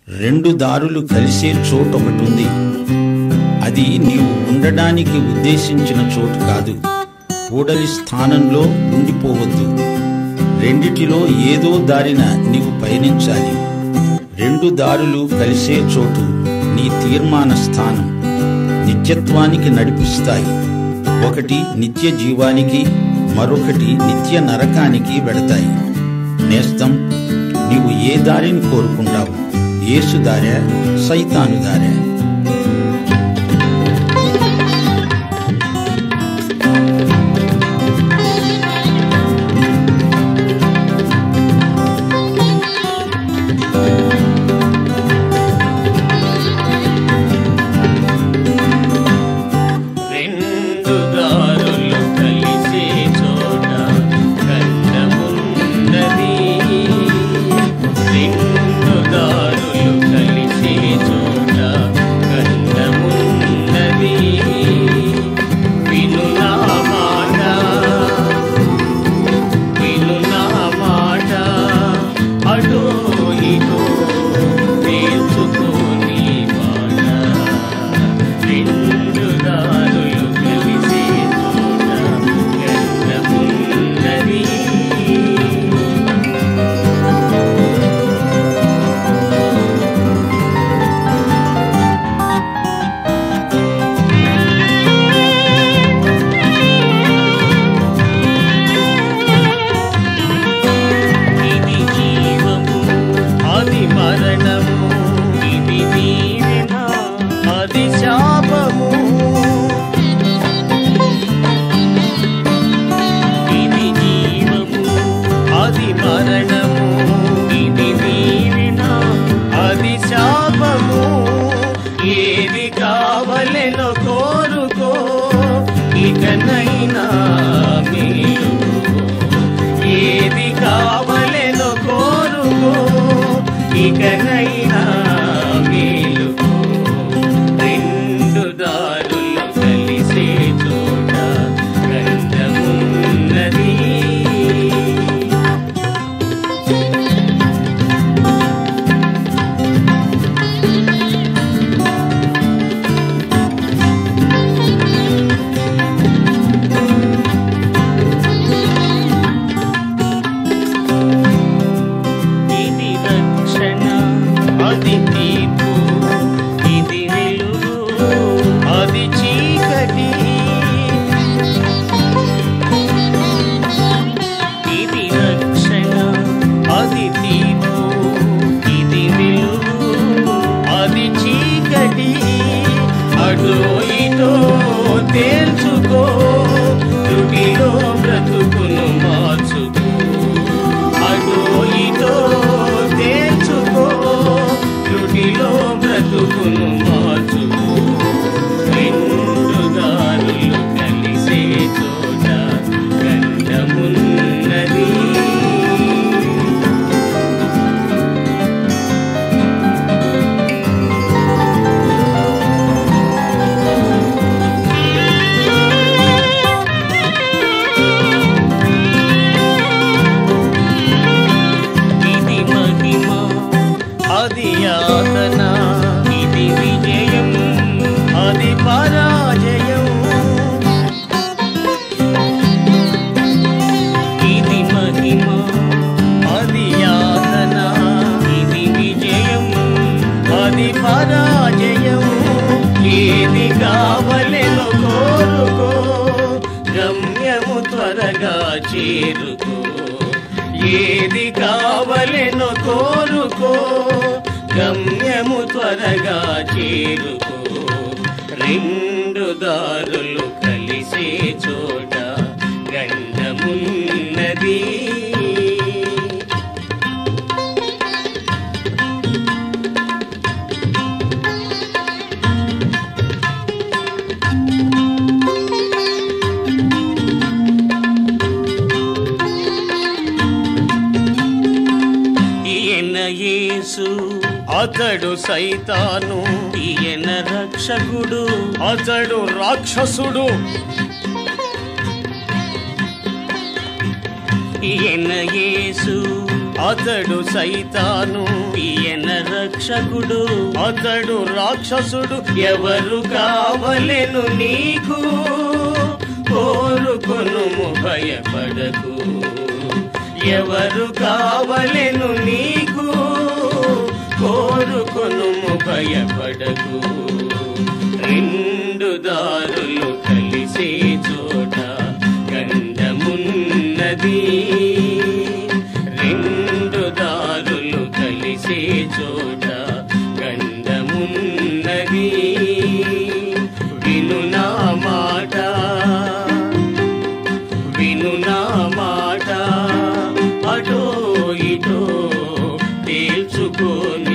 రెండు దారులు కలిసే చోటు ఒకటి ఉంది. అది నీవు ఉండడానికి ఉద్దేశించిన చోటు కాదు. కూడలి స్థానంలో ఉండిపోవద్దు. రెండిటిలో ఏదో దారిన నీవు పయనించాలి. రెండు దారులు కలిసే చోటు నీ తీర్మాన స్థానం. నిత్యత్వానికి నడిపిస్తాయి. ఒకటి నిత్య జీవానికి, మరొకటి నిత్య నరకానికి వెడతాయి. నేస్తం, నీవు ఏ దారిని కోరుకుంటావు? యేసు దారా, సైతాను దారా? ఏది కావలెనో కోరుకో, గమ్యము త్వరగా చేరుకో. రెండు దారులు కలిసే చోట గంధమున్నది. యేసు అతడు సైతాను, ఈయన రక్షకుడు, అతడు రాక్షసుడు. ఈయన యేసు అతడు సైతాను, ఈయన రక్షకుడు. రక్షకుడు, అతడు రాక్షసుడు. ఎవరు కావలెను నీకు, కోరుకొనుము భయపడకు. ఎవరు కావలెను నీకు, కోరుకొనుము భయపడకు. రెండు దారులు కలిసే చోట గంధమున్నది. రెండు దారులు కలిసే చోట గంధమున్నది. విను నా మాట, విను నా మాట, అటో ఇటో తేల్చుకోను.